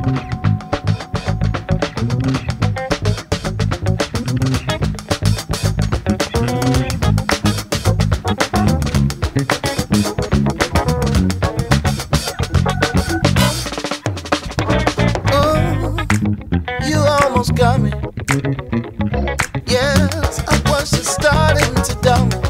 You almost got me. Yes, I was just starting to doubt me.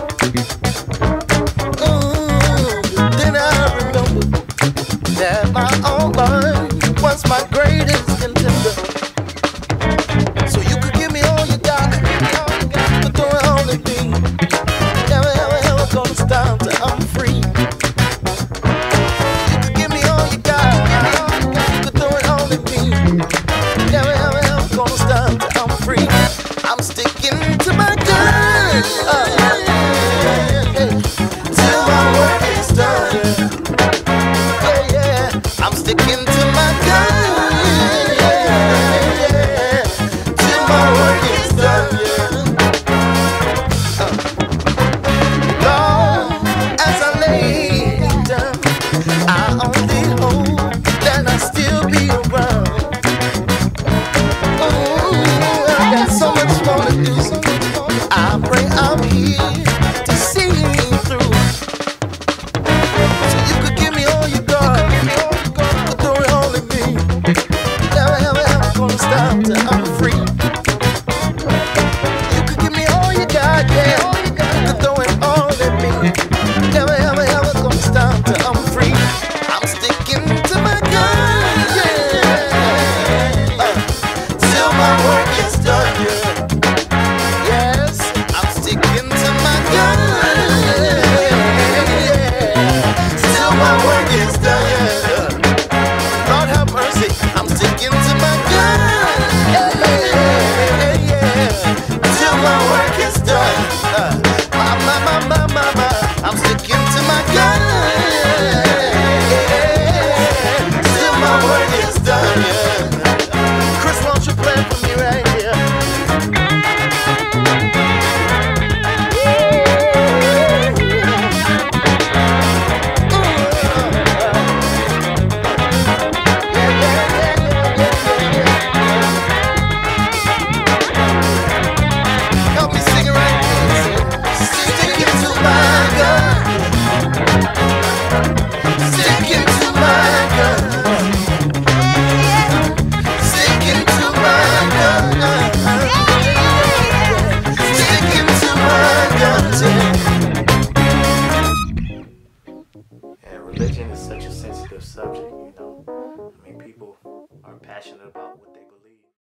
Then I remember that my own life was my greatest contender. So you could give me all you got, but throw it all at me. Never, ever, ever gonna stop till I'm free. You could give me all you got, but throw it all at me. Never, ever, ever gonna stop till I'm free. I'm sticking to my guns till my work is done. Yeah, yeah. I'm sticking to my guns till my work is done. Long as I lay down, I only hope that I still be around. I got so much more to do. I pray I'm here to see you through. So you could give me all you got, but throw it all at me. Never, ever, ever gonna stop till I'm free. You could give me all you got, yeah, but throw it all at me. Never, ever, ever gonna stop till I'm free. I'm sticking to my guns, yeah, till my work is done, yeah. Yes, I'm sticking to my guns, yeah, till my work is done, yeah. Lord have mercy, I'm sticking to my guns, yeah, till my work is done. I'm sticking to my guns, yeah, till my work is done, yeah. Chris, won't you play for me right here? Help me sing it right here. Sticking to my gun. Sticking to my gun. Sticking to my gun. Sticking to my gun. And religion is such a sensitive subject, you know. I mean, people are passionate about what they